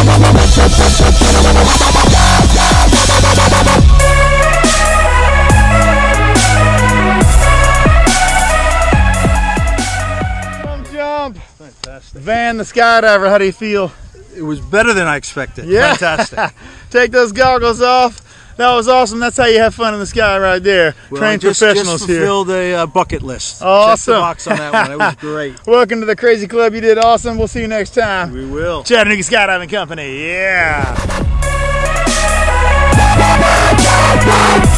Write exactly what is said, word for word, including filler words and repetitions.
Jump. Fantastic. Van the Skydiver, how do you feel? It was better than I expected. Yeah. Fantastic. Take those goggles off. That was awesome. That's how you have fun in the sky right there. Well, Trained just, professionals just here. fulfilled a uh, bucket list. Awesome. Check the box on that one. It was great. Welcome to the Crazy Club. You did awesome. We'll see you next time. We will. Chattanooga Skydiving Company. Yeah.